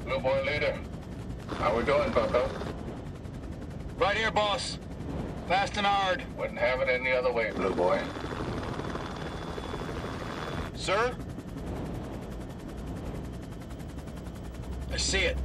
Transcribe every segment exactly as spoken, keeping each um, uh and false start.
Blue Boy leader. How we doing, Bucko? Right here, boss. Fast and hard. Wouldn't have it any other way, Blue Boy. Sir? I see it.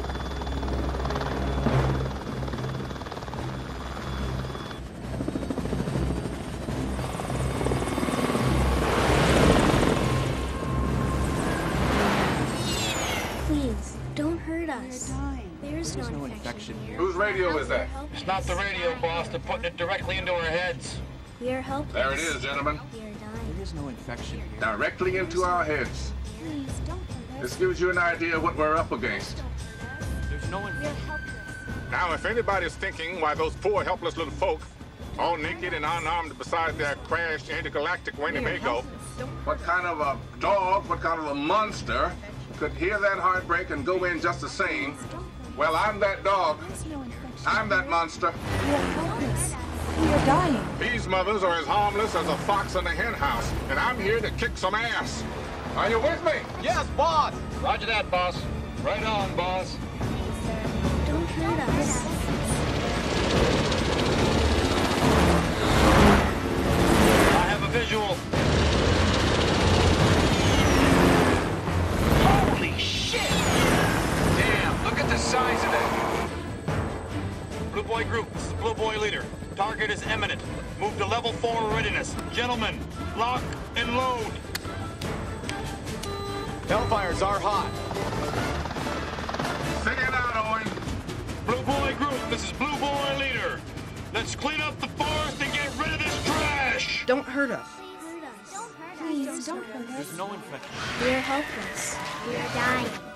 Please, don't hurt us. There's no, no infection here. Whose radio is that? It's not the radio, boss. They're putting it directly into our heads. We are helpless. There it is, gentlemen. We are dying. There is no infection here. Directly into our heads. Please, don't hurt us. This gives you an idea of what we're up against. There's no We are infection. helpless. Now, if anybody's thinking why those poor, helpless little folk, all naked and unarmed beside their crashed intergalactic Winnebago, What kind of a dog, what kind of a monster could hear that heartbreak and go in just the same? Well, I'm that dog. I'm that monster. We are helpless. We are dying. these mothers are as harmless as a fox in a henhouse, and I'm here to kick some ass. Are you with me? Yes, boss. Roger that, boss. Right on, boss. Don't hurt us. I have a visual. Holy shit! Damn, look at the size of that. Blue Boy Group, this is Blue Boy Leader. Target is imminent. Move to level four readiness. Gentlemen, lock and load. Hellfires are hot. Sing it out, Owen. Blue Boy Group, this is Blue Boy Leader. Let's clean up the forest and get rid of this trash. Don't hurt us. Hurt us. Please, don't hurt us. There's no infection. We are helpless. We are dying.